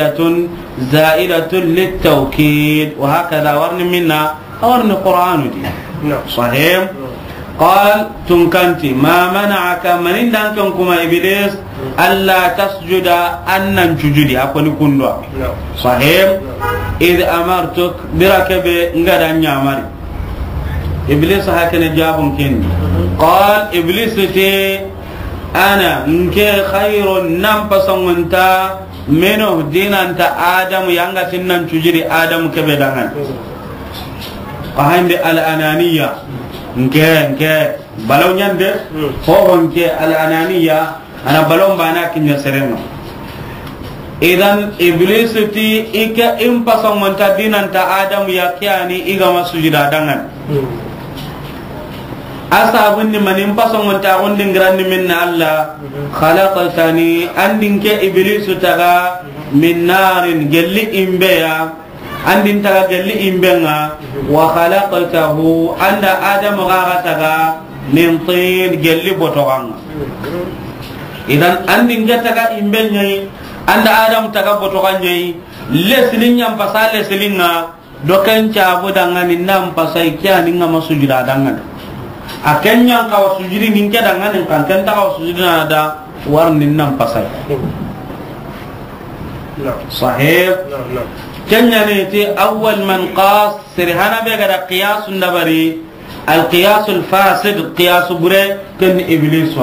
زائدة للتوكيد وهكذا ورن منا ورن القرآن دي صحيح قال تنكنتي ما منعك من عندكما إبليس ألا تسجد أن نجدي أكون كندوا صحيح إذ أمرتك بركب غدا نيامر إبليس هكذا جاب كن قال إبليس تي أنا نك خير نمبسون أنت منه دين أنت آدم يانغا سنن تجري آدم كبدان قاهم الأنانية نك بلو نيند هو نك الأنانية أنا بلوم بانا كنيا سرنا إذن إبليس تي إك إمبسون من تدين أنت آدم يكياني إيجا ما سجدا دعنا asabun ni manin pasongon ta ondin grandi minna Allah khalaqtani andin ke iblisu taga min narin gelli imbeya andin taga gelli imbenga wa khalaqtahu anda adam gaga taga min tin gelli botoganga idan andin ga taga imbenya anda adam taga botoganya leslin nyam pasale selinga dokan cabu dangan innam pasai kya ninga masujida dangan akenya ka sujudi ninka dangan kan kan ta sujudina ada warnin nam pasai sahih kenya ne ti awwal man qas sirhana be gada qiyas nabari al qiyas al fasid qiyas bure kan iblis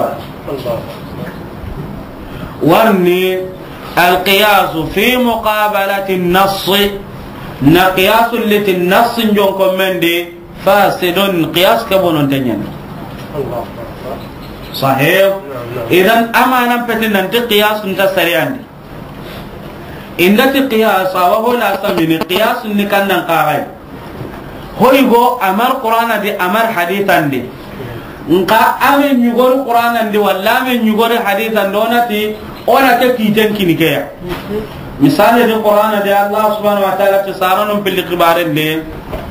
warni al qiyas fi muqabalati an-nass na qiyas allati an-nass njon ko mende fasidun qiyas ka bonon tanyen sahih idan amana petin nan qiyas nta sariyandi indati qiyas wa hola samini qiyas ni kannan qaray hoygo amar qur'ana di amar hadithan di nka ame nyugor qur'ana di walla ame nyugor hadithan donati ona ke kiten kinikeya misale di qur'ana di Allah subhanahu wa ta'ala tsaranu bil qibaren de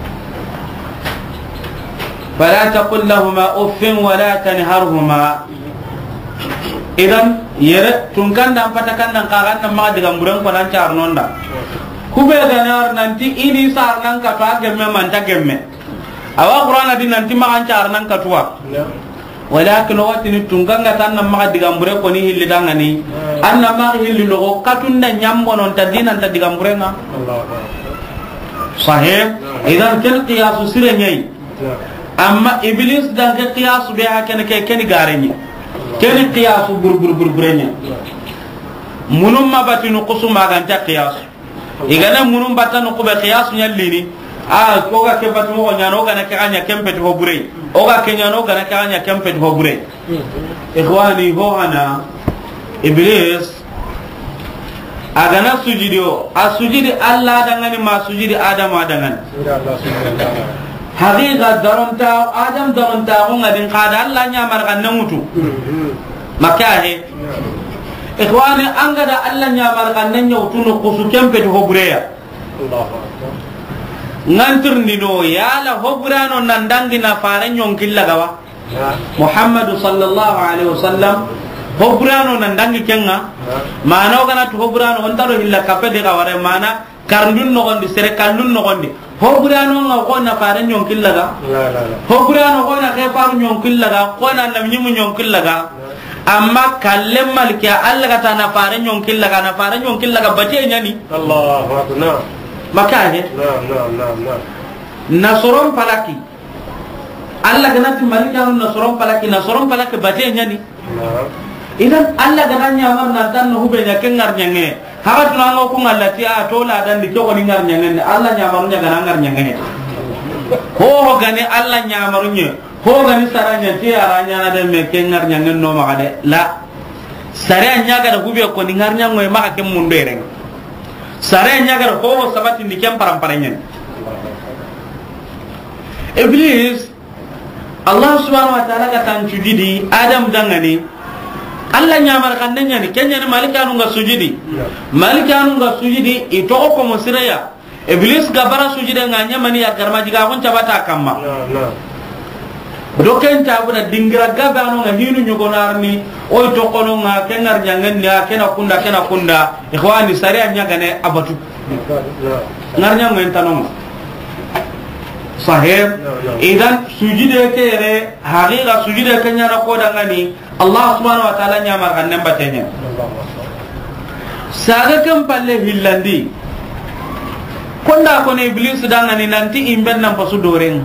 fala taqul lahumā uffin wa la tanharhumā idan yere tungkan dan patakan dan kagan dan ma diga mburan ko nan carnonda kube ganar nanti ini sarnan ka to agemme man ta gemme awa qur'ana din nanti ma an carnan ka tuwa walakin watini tungkan ga tan ma diga mbure ko ni hilli dangani anna ma hilli lo katunda nyambo non ta dinan ta diga mburenga sahih idan kel qiyas sire nyai amma iblis dan ke qiyas be hakene ke ken garenyi ken qiyas burburenya munum mabatinu qusuma ganta qiyas igana munum batanu ko be qiyas nyallini ko ga ke batu mo nyano ga na kanya kempe to bure o ga ke nyano ga na kanya kempe to bure ikhwani ho ana iblis agana sujudio asujudi Allah dangani ma sujudi adam adangan haqiqa daronta adam daronta ko ngadin qada Allah nyamar kan namutu makahe ikhwani angada Allah nyamar kan nyautu no kusu kempe to bureya Allahu akbar ngantur ndino yala hobrano nandangi na faran yonkilla gawa Muhammad sallallahu alaihi wasallam hobrano nandangi kenga mana ogana to hobrano on taro hilla kapede gaware mana karndun no gondi sere kallun no gondi hobrano nga ko na faran yonkilla ga hobrano ko na ke faran yonkilla ga ko na nam nyimu yonkilla ga amma kallem malkiya Allah kata na faran yonkilla ga na faran yonkilla ga bate nyani Allahu akbar makaje nasoron palaki Allah ganati malikanu nasoron palaki bate nyani idan Allah gananya marna tan no hube nya kengar nyange haga tunango ko ngallati a tola dan di ko ni ngar nyange Allah nyamarunya ganangar nyange ho gane Allah nyamarunya ho gane saranya ti aranya na de me kengar nyange no magade la saranya ga da hube ko ni ngar nyango e maka kem mundere sare nyagar ho sabati ndikem paramparanya iblis Allah subhanahu wa ta'ala katan sujudi adam dangani Allah nyamar kandenya ni kenya ni malikanu nga sujudi malikanu nga sujudi ito ko musiraya iblis gabara sujudi nganya mani ya garma jiga kon cabata kamma doken tabuda dingira gabano nga hinu nyugonarni o to kono nga kengar nyangen ya kena kunda ikhwani sare anya gane abatu ngarnya ngentano sahib idan sujide kere haqiqa sujide kenya na ko dangani Allah subhanahu wa ta'ala nyamar kan nembatenya saga kam palle hillandi konda ko ne iblis dangani nanti imben nan pasu doreng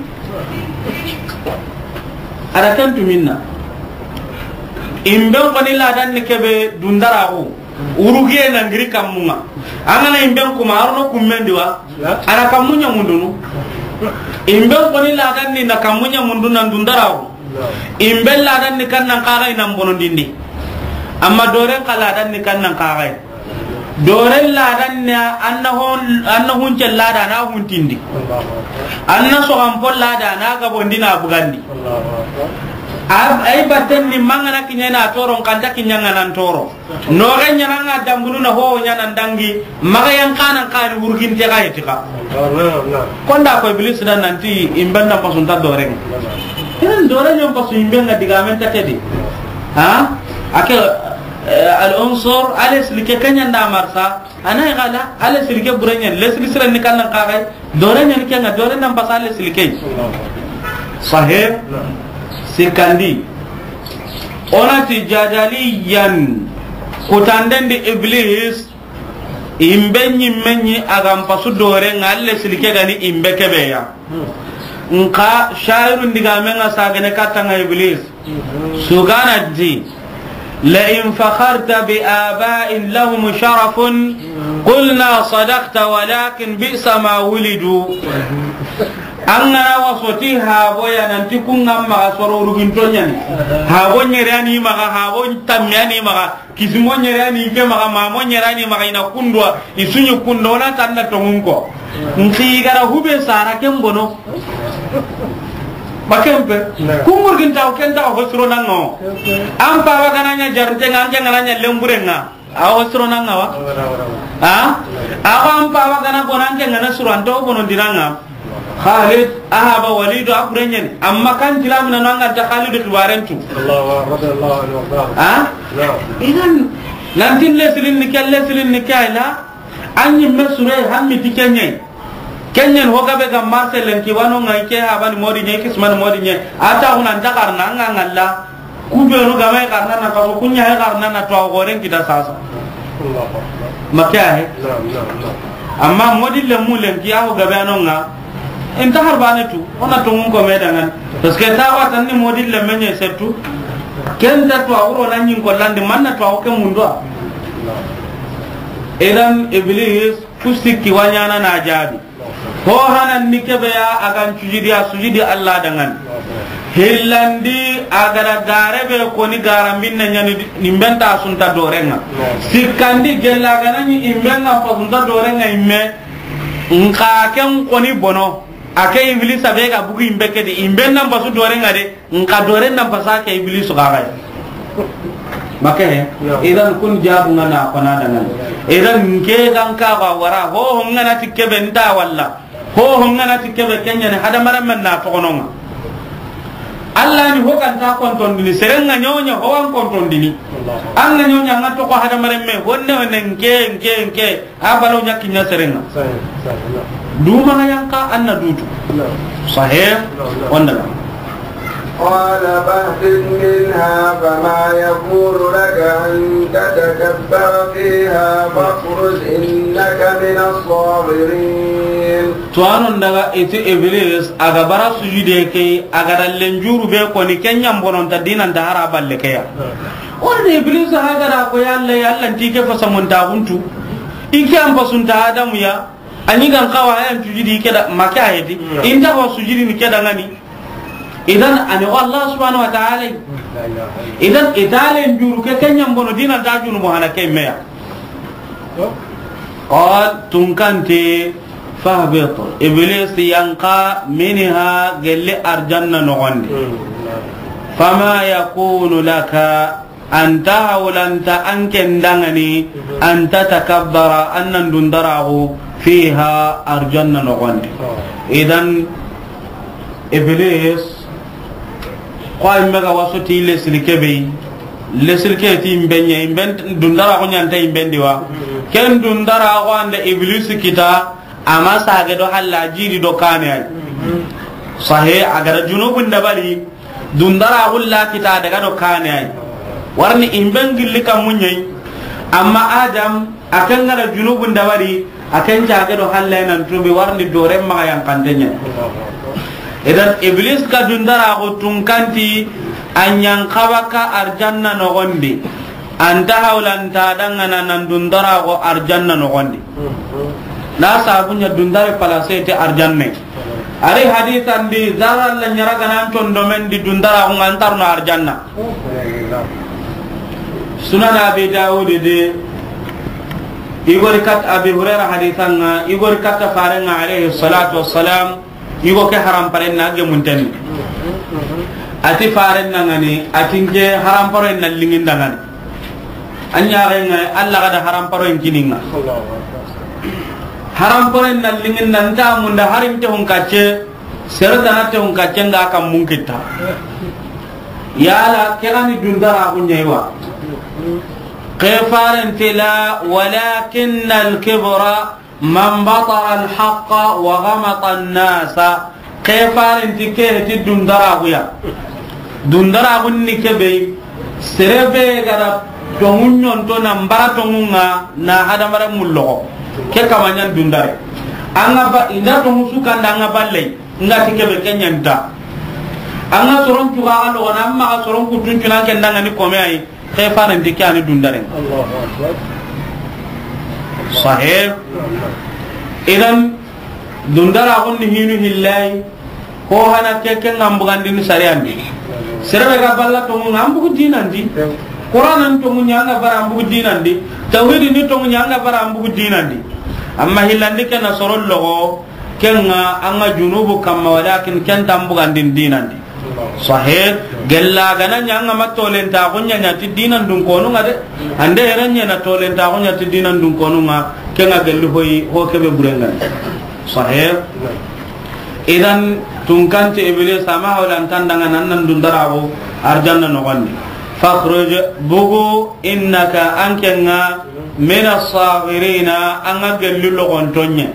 ada kan tuminna imben ko ni ladan ni kebe dundarago urugie na ngiri kamunga angana imben ko marno kummendiwa ana kamunya mundunu imben ko ni ladan ni na kamunya munduna dundarago imben ladan ni kannan qaray nan bonondindi amma doren kala dan ni kannan qaray dore ladannya annahun lada na huntindi anna so am pol lada na ga bondina bugandi ay batten ni mangana kinyana toron kanta kinyanga nan toro no ganya nga dambulu na ho nyana dangi maga yang kana kan urgin te ga yetika konda ko iblis dan nanti imbanna pasunta doreng kan dore nyom pasu imbenga digamenta tedi ha akel al-unsur alis like kanya nda marsa ana gala alis like buranya lesli sira ni kan ka ga dore nyen kenga dore nam pasale silike sahih sikandi onati jadaliyan kutanden di iblis imbenyi menyi agam pasu dore ngalle silike gani imbe kebeya nka shairun diga menga sagane katanga iblis sugana di la in fakharta bi aba'in lahum sharafun qulna sadaqta walakin bi'sa ma wulidu angana wasoti habo ya nanti kungam ma soro rugintonya ni habo nyerani maka habo tamyani maka kisimo nyerani ke maka mamo nyerani maka ina kundwa isunyu kundo na tanna tongunko nti gara hube sara kembono bakempe kumur gintaw kenta hosro nango ampa wagananya jarte nganje ngananya lemburenga hosro nanga wa ha ampa wagana bonanke ngana suranto bono diranga Khalid ahaba Walid akurenyen amma kan tilamna nanga ta Khalid tubarentu radhiyallahu anhu idan nantin leslin nikalla anyi mesure hammi tikenye kenyen hogabe ga marcel ki wano ngai ke abani modi nye kisman modi nye ata hunan takar nanga ngalla kubero ga mai karna na ka kunya he karna na to goren kita sasa makya he amma modi le mulen ki aho gabe anonga enta harbanatu ona tungun ko medangan parce que tawa tan ni modil le menye setu kenda to awro nanyin ko lande manna to awke mundwa edan iblis kusiki wanyana na jabi ho hanan nikebe ya agan sujudi Allah dangan hillandi agara garebe ko ni garambin nyani nimbenta sunta dorenga sikandi gella ganani imbenga fa sunta dorenga imme nka ken ko ni bono ake iblis abe ga bugu imbeke de imbenna basu dore ngade nka dore nam pasake iblis ga ga make idan kun jabu ngana kona dangan idan nke kan ka ga wara ho ngana tikebe nda walla ho ngana tikebe kenya ne hada maram na to kononga Allah ni ho kan ta konton dini serenga nyonya ho wan konton dini an nyonya ngato ko hada maram me wonne wonne nke abalo nyakinya serenga duma yanka anna dutu sahih wanda قال فاهبط منها فما يكون لك أن تتكبر فيها فاخرج إنك من الصاغرين tuano ndaga iti iblis aga bara sujude ke aga lenjuru be ko ni kenyam bonon ta dinan da haraba lekeya wanda iblis aga da ko yalla tike fa samunta buntu ike am fasunta adamu ya ani gan kawa yan sujudi ke da maka ayati inda ko sujudi ni ke da ngani idan ani Allah subhanahu wa ta'ala idan italen juru ke kenyam bono dinan da junu mo hanake meya qal tunkanti fahbit iblis yanqa minha gal arjanna nogondi fama yakunu laka anta hawlanta anken dangani anta takabbara annan dundarahu fiha arjanna nogondi idan iblis qay mega wasoti leslikebe lesirke ti imbenye imben dundara ko nyanta imbendi wa ken dundara ko ande iblis kita ama sage do halla jiri do kane ay sahih agar junubun dabali dundara hulla kita daga do kane ay warni imben gilli kam munyai amma adam akan ngara junubun dabali akan jage do halla nan tumbi warni dore ma yang kandenya idan iblis ka dundara ko tunkanti anyang kawaka arjanna no gondi anta hawlanta dangana nan dundara ko arjanna no gondi na sabunya dundare palasete arjanne ari hadithan di zaral la nyaraga nan tondo men di dundara ko ngantar no arjanna sunan abi daud de igor kat abi hurairah hadithanga igor kat farenga alayhi salatu wassalam igo ke haram paren na ge munten ati faren ngani atinge haram paren na lingin dangan anya renga alla kada haram paren kininga haram paren na lingin nan ta munda harim te hon kace serata te hon kace nga kam munkita yala kelani dundara kunyewa قفار لا ولكن الكبر من بطر الحق وغمط الناس قفار تكيه دندراغيا دندراغ نكبي سربي غدا تونون تو نمبر تونغا نا هذا مر مولو ke kamanya dundare anga ba ina to musuka ndanga balle ngati kebe kenyanta anga soron tuga alo wana amma soron kutun tuna kendanga ni kome ai kefaran dikani dundare Allahu akbar sahih idan dundara onni hinu hillai ko hana keke ngambugandi ni sariandi serbe ga balla to ngambugu dinandi qur'anan to nyanga bara ambugu dinandi tawhid ni to nyanga bara ambugu dinandi amma hillandi kana sorol logo kenga anga junubu kamma walakin kan tambugandi dinandi sahih gella gana nyanga matolen ta gonya nyati dinan dun kono ngade ande heranya na tolen ta gonya ti dinan dun kono nga kenga gellu hoyi ho kebe burenga sahih idan tungkante iblis sama holan tandanga nan dun darabo arjanna no gandi fakhruj bugu innaka ankenga min as-saghirina anga gellu lo gontonye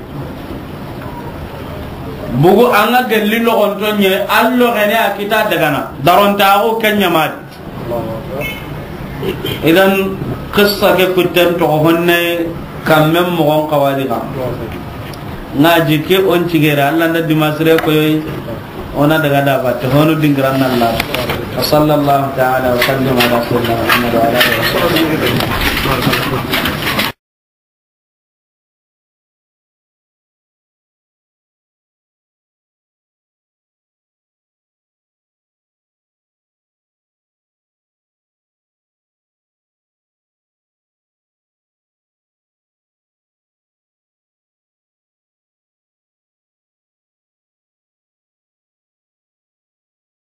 bugu anga gelli lo gontonye allo gene akita dagana daronta ko kenya mad idan qissa ke kutten to honne kammem mo gon qawali kam ngaji ke on cigera alla na dimasre ko yoy ona daga da batte hono dingran Allah sallallahu ta'ala wa sallam ala sayyidina Muhammad wa ala alihi wa sahbihi